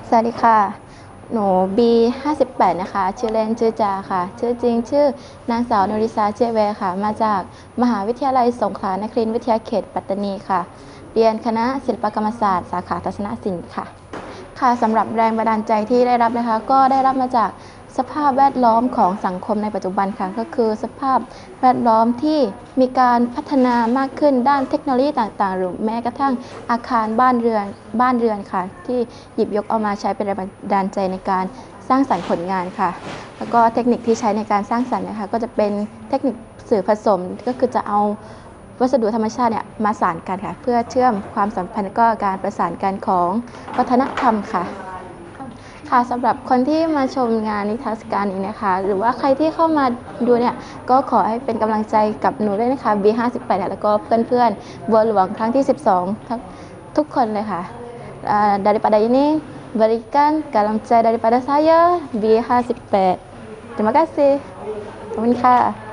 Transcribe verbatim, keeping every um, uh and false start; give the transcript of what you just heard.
สวัสดีค่ะ หนู บี ห้าสิบแปด นะคะ ชื่อเล่นชื่อจาค่ะ ชื่อจริงชื่อนางสาวนริษาเจเวค่ะ มาจากมหาวิทยาลัยสงขลานครินทร์วิทยาเขตปัตตานีค่ะ เรียนคณะศิลปกรรมศาสตร์สาขาทัศนศิลป์ค่ะ ค่ะสำหรับแรงบันดาลใจที่ได้รับนะคะ ก็ได้รับมาจากสภาพแวดล้อมของสังคมในปัจจุบันค่ะ ก็คือสภาพแวดล้อมที่มีการพัฒนามากขึ้นด้านเทคโนโลยีต่างๆ หรือแม้กระทั่งอาคารบ้านเรือนบ้านเรือนค่ะ ที่หยิบยกเอามาใช้เป็นแรงบันดาลใจในการสร้างสรรค์ผลงานค่ะ แล้วก็เทคนิคที่ใช้ในการสร้างสรรค์นะคะก็จะเป็นเทคนิคสื่อผสมก็คือจะเอาวัสดุธรรมชาติเนี่ยมาสานกันค่ะเพื่อเชื่อมความสัมพันธ์ก็การประสานกันของวัฒนธรรมค่ะค่ะสำหรับคนที่มาชมงานนิทรรศการนี้นะคะหรือว่าใครที่เข้ามาดูเนี่ยก็ขอให้เป็นกำลังใจกับหนูด้วยนะคะ บี ห้าสิบแปด แล้วก็เพื่อนๆบัวหลวงครั้งที่สิบสองทั้งทุกคนเลยค่ะ uh, daripada ini berikan kalam saya daripada saya B ห้าสิบแปด terima kasih ขอบคุณค่ะ